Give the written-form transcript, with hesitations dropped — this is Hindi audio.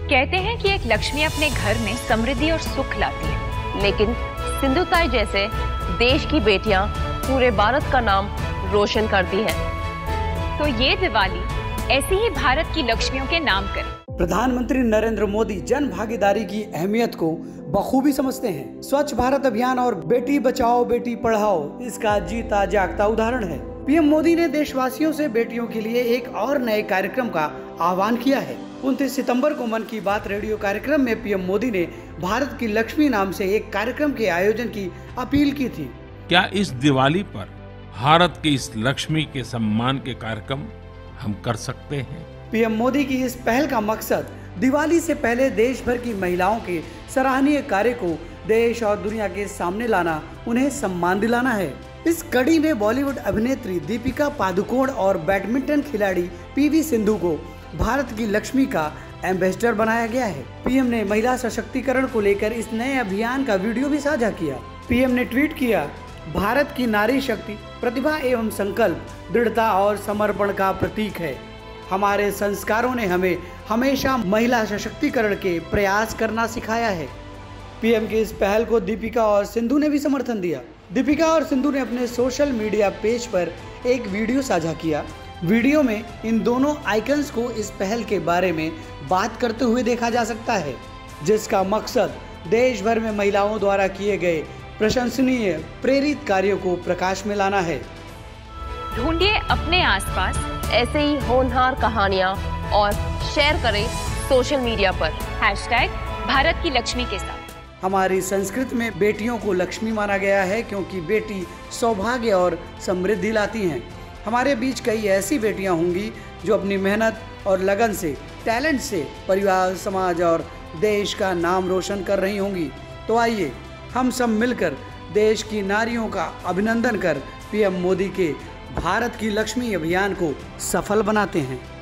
कहते हैं कि एक लक्ष्मी अपने घर में समृद्धि और सुख लाती है, लेकिन सिंधु ताई जैसे देश की बेटियां पूरे भारत का नाम रोशन करती हैं। तो ये दिवाली ऐसी ही भारत की लक्ष्मियों के नाम करें। प्रधानमंत्री नरेंद्र मोदी जन भागीदारी की अहमियत को बखूबी समझते हैं। स्वच्छ भारत अभियान और बेटी बचाओ बेटी पढ़ाओ इसका जीता जागता उदाहरण है। पीएम मोदी ने देशवासियों से बेटियों के लिए एक और नए कार्यक्रम का आह्वान किया है। 29 सितंबर को मन की बात रेडियो कार्यक्रम में पीएम मोदी ने भारत की लक्ष्मी नाम से एक कार्यक्रम के आयोजन की अपील की थी। क्या इस दिवाली पर भारत की इस लक्ष्मी के सम्मान के कार्यक्रम हम कर सकते हैं? पीएम मोदी की इस पहल का मकसद दिवाली से पहले देश भर की महिलाओं के सराहनीय कार्य को देश और दुनिया के सामने लाना, उन्हें सम्मान दिलाना है। इस कड़ी में बॉलीवुड अभिनेत्री दीपिका पादुकोण और बैडमिंटन खिलाड़ी पीवी सिंधु को भारत की लक्ष्मी का एम्बेसडर बनाया गया है। पीएम ने महिला सशक्तिकरण को लेकर इस नए अभियान का वीडियो भी साझा किया। पीएम ने ट्वीट किया, भारत की नारी शक्ति प्रतिभा एवं संकल्प, दृढ़ता और समर्पण का प्रतीक है। हमारे संस्कारों ने हमें हमेशा महिला सशक्तिकरण के प्रयास करना सिखाया है। पीएम की इस पहल को दीपिका और सिंधु ने भी समर्थन दिया। दीपिका और सिंधु ने अपने सोशल मीडिया पेज पर एक वीडियो साझा किया। वीडियो में इन दोनों आइकन्स को इस पहल के बारे में बात करते हुए देखा जा सकता है, जिसका मकसद देश भर में महिलाओं द्वारा किए गए प्रशंसनीय प्रेरित कार्यों को प्रकाश में लाना है। ढूंढिए अपने आसपास ऐसे ही होनहार कहानियां और शेयर करें सोशल मीडिया पर #भारत की लक्ष्मी के साथ। हमारी संस्कृति में बेटियों को लक्ष्मी माना गया है, क्योंकि बेटी सौभाग्य और समृद्धि लाती हैं। हमारे बीच कई ऐसी बेटियां होंगी जो अपनी मेहनत और लगन से, टैलेंट से परिवार, समाज और देश का नाम रोशन कर रही होंगी। तो आइए हम सब मिलकर देश की नारियों का अभिनंदन कर पीएम मोदी के भारत की लक्ष्मी अभियान को सफल बनाते हैं।